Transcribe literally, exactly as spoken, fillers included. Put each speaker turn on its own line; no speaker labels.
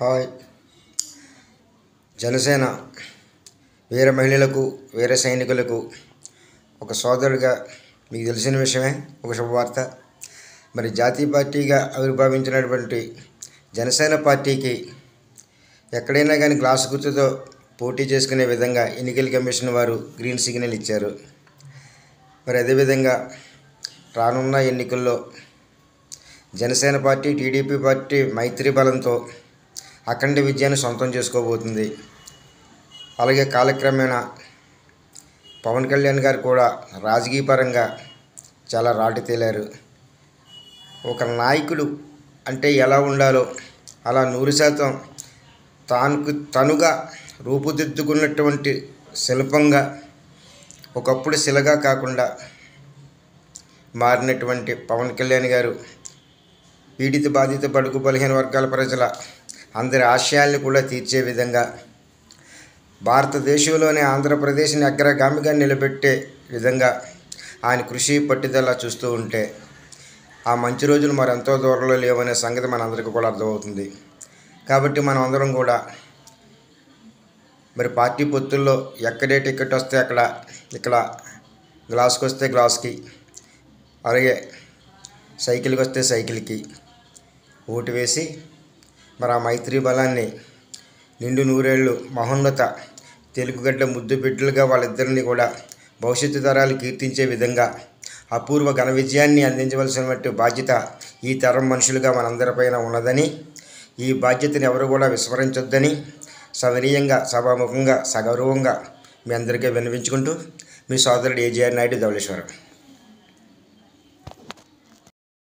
Hi. Janasena వీర మహిళలకు వీర సైనికులకు ఒక సోదరుడిగా మీకు తెలిసిన విషయమే ఒక శుభవార్త. మరి జాతీయ పార్టీగా ఆవిర్భవించినటువంటి జనసేన పార్టీకి ఎక్కడైనా కానీ గ్లాసు గుర్తుతో పోటీ చేసుకునే విధంగా ఎన్నికల కమిషన్ వారు గ్రీన్ సిగ్నల్ ఇచ్చారు. మరి అదేవిధంగా రానున్న ఎన్నికల్లో జనసేన పార్టీ టీడీపీ పార్టీ మైత్రి బలంతో అఖండ విజయాన్ని సొంతం చేసుకోబోతుంది. అలాగే కాలక్రమేణా పవన్ కళ్యాణ్ గారు కూడా రాజకీయ పరంగా చాలా రాటి తేలారు. ఒక నాయకుడు అంటే ఎలా ఉండాలో అలా నూరు శాతం తాను తనుగా రూపుదిద్దుకున్నటువంటి శిల్పంగా ఒకప్పుడు శిలగా కాకుండా మారినటువంటి పవన్ కళ్యాణ్ గారు పీడిత బాధిత బడుగు బలహీన వర్గాల ప్రజల అందరి ఆశయాల్ని కూడా తీర్చే విధంగా భారతదేశంలోనే ఆంధ్రప్రదేశ్ని అగ్రగామిగా నిలబెట్టే విధంగా ఆయన కృషి పట్టుదల చూస్తూ ఉంటే ఆ మంచి రోజులు మరెంతో దూరంలో లేవనే సంగతి మనందరికీ కూడా అర్థమవుతుంది. కాబట్టి మనం అందరం కూడా మరి పార్టీ పొత్తుల్లో ఎక్కడే టికెట్ వస్తే అక్కడ ఇక్కడ గ్లాస్కి వస్తే గ్లాస్కి అలాగే సైకిల్కి వస్తే సైకిల్కి ఓటు వేసి మరి ఆ మైత్రి బలాన్ని నిండు నూరేళ్ళు మహోన్నత తెలుగుగడ్డ ముద్దు బిడ్డలుగా వాళ్ళిద్దరిని కూడా భవిష్యత్తు తరాలు కీర్తించే విధంగా అపూర్వ ఘన విజయాన్ని అందించవలసినటువంటి బాధ్యత ఈ తరం మనుషులుగా మనందరిపైన ఉన్నదని, ఈ బాధ్యతను ఎవరు కూడా విస్మరించొద్దని సవినీయంగా సభాముఖంగా సగౌరవంగా మీ అందరికీ విన్నవించుకుంటూ మీ సోదరుడు ఏజీఆర్ నాయుడు ధవళేశ్వరం.